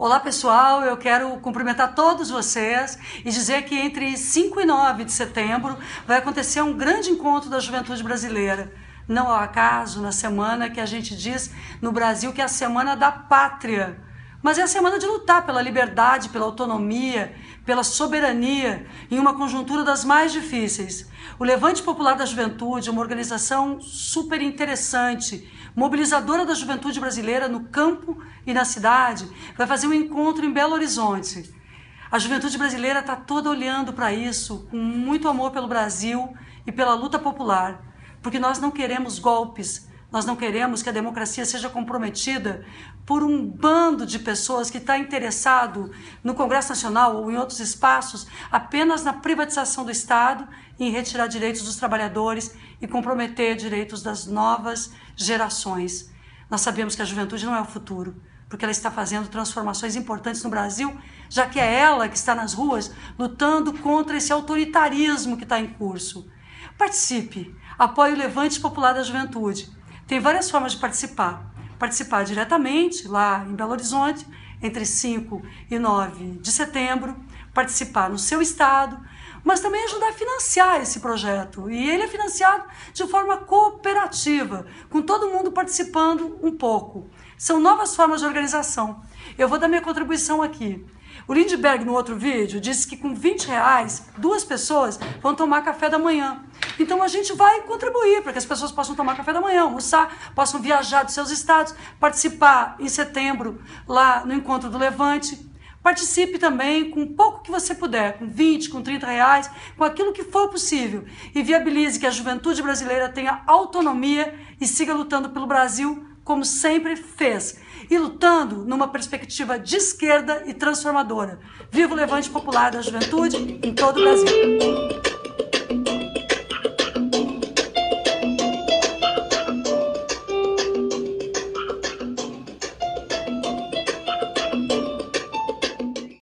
Olá pessoal, eu quero cumprimentar todos vocês e dizer que entre 5 e 9 de setembro vai acontecer um grande encontro da juventude brasileira. Não ao acaso, na semana que a gente diz no Brasil que é a Semana da Pátria, mas é a semana de lutar pela liberdade, pela autonomia, pela soberania, em uma conjuntura das mais difíceis. O Levante Popular da Juventude é uma organização super interessante, mobilizadora da juventude brasileira no campo e na cidade, vai fazer um encontro em Belo Horizonte. A juventude brasileira está toda olhando para isso, com muito amor pelo Brasil e pela luta popular, porque nós não queremos golpes, nós não queremos que a democracia seja comprometida por um bando de pessoas que está interessado no Congresso Nacional ou em outros espaços apenas na privatização do Estado e em retirar direitos dos trabalhadores e comprometer direitos das novas gerações. Nós sabemos que a juventude não é o futuro, porque ela está fazendo transformações importantes no Brasil, já que é ela que está nas ruas lutando contra esse autoritarismo que está em curso. Participe, apoie o Levante Popular da Juventude. Tem várias formas de participar. Participar diretamente lá em Belo Horizonte, entre 5 e 9 de setembro, participar no seu estado, mas também ajudar a financiar esse projeto. E ele é financiado de forma cooperativa, com todo mundo participando um pouco. São novas formas de organização. Eu vou dar minha contribuição aqui. O Lindbergh, no outro vídeo, disse que com R$20, 2 pessoas vão tomar café da manhã. Então a gente vai contribuir para que as pessoas possam tomar café da manhã, almoçar, possam viajar dos seus estados, participar em setembro lá no Encontro do Levante. Participe também com o pouco que você puder, com 20, com R$30, com aquilo que for possível. E viabilize que a juventude brasileira tenha autonomia e siga lutando pelo Brasil como sempre fez. E lutando numa perspectiva de esquerda e transformadora. Viva o Levante Popular da Juventude em todo o Brasil.